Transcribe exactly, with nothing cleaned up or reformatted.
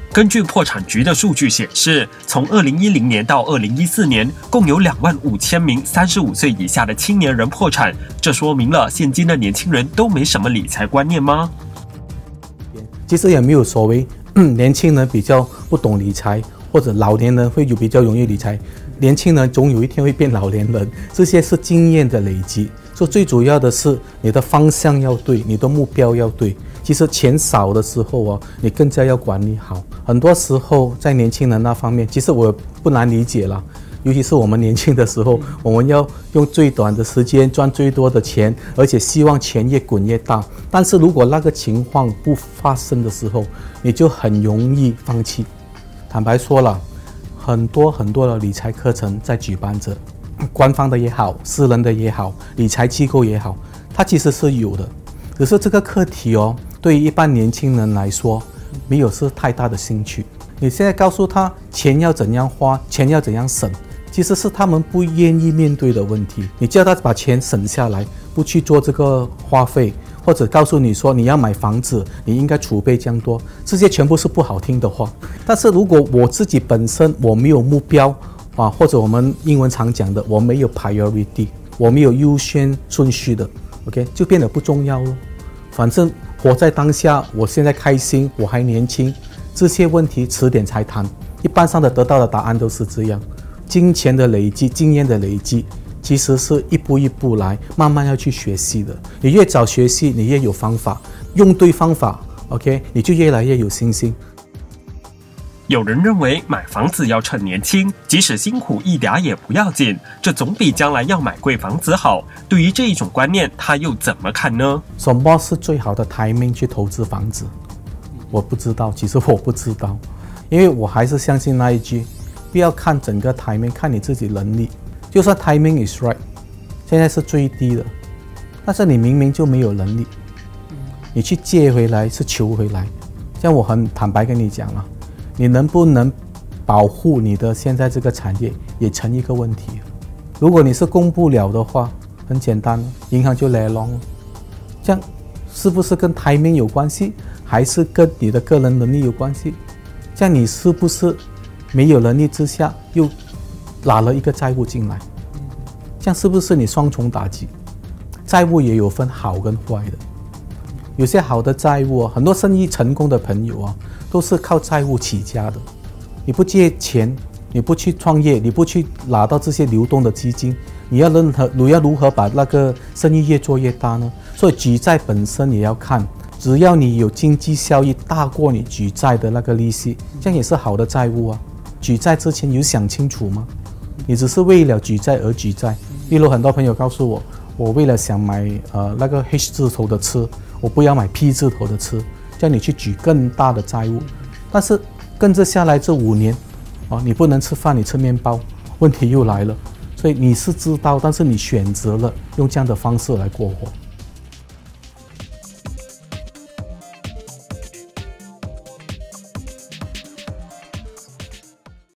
根据破产局的数据显示，从二零一零年到二零一四年，共有两万五千名三十五岁以下的青年人破产。这说明了现今的年轻人都没什么理财观念吗？ 其实也没有所谓年轻人比较不懂理财，或者老年人会有比较容易理财。年轻人总有一天会变老年人，这些是经验的累积。所以最主要的是你的方向要对，你的目标要对。其实钱少的时候哦，你更加要管理好。很多时候在年轻人那方面，其实我不难理解了。尤其是我们年轻的时候，我们要用最短的时间赚最多的钱，而且希望钱越滚越大。但是如果那个情况不发生的时候，你就很容易放弃。坦白说了，很多很多的理财课程在举办着，官方的也好，私人的也好，理财机构也好，它其实是有的。只是这个课题哦，对于一般年轻人来说，没有是太大的兴趣。你现在告诉他钱要怎样花，钱要怎样省，其实是他们不愿意面对的问题。你叫他把钱省下来，不去做这个花费，或者告诉你说你要买房子，你应该储备这样多，这些全部是不好听的话。但是如果我自己本身我没有目标啊，或者我们英文常讲的我没有 priority， 我没有优先顺序的 ，OK， 就变得不重要了。反正活在当下，我现在开心，我还年轻，这些问题迟点才谈。一般上的得到的答案都是这样。金钱的累积，经验的累积，其实是一步一步来，慢慢要去学习的。你越早学习，你越有方法，用对方法 ，OK， 你就越来越有信心。 有人认为买房子要趁年轻，即使辛苦一点也不要紧，这总比将来要买贵房子好。对于这一种观念，他又怎么看呢？ 什么是最好的 timing 去投资房子？我不知道，其实我不知道，因为我还是相信那一句，不要看整个 timing， 看你自己能力。就算 timing is right， 现在是最低的，但是你明明就没有能力，你去借回来是求回来。像我很坦白跟你讲了。你能不能保护你的现在这个产业，也成一个问题。如果你是供不了的话，很简单，银行就来 long 了。这样是不是跟 timing 有关系，还是跟你的个人能力有关系？这样你是不是没有能力之下又拿了一个债务进来？这样是不是你双重打击？债务也有分好跟坏的。有些好的债务啊，很多生意成功的朋友啊，都是靠债务起家的。你不借钱，你不去创业，你不去拿到这些流动的基金，你要如何你要如何把那个生意越做越大呢？所以举债本身也要看，只要你有经济效益大过你举债的那个利息，这样也是好的债务啊。举债之前有想清楚吗？你只是为了举债而举债。例如很多朋友告诉我，我为了想买呃那个 H 字头的车，我不要买 P 字头的车，叫你去举更大的债务。但是跟着下来这五年，啊，你不能吃饭，你吃面包，问题又来了。所以你是知道，但是你选择了用这样的方式来过活。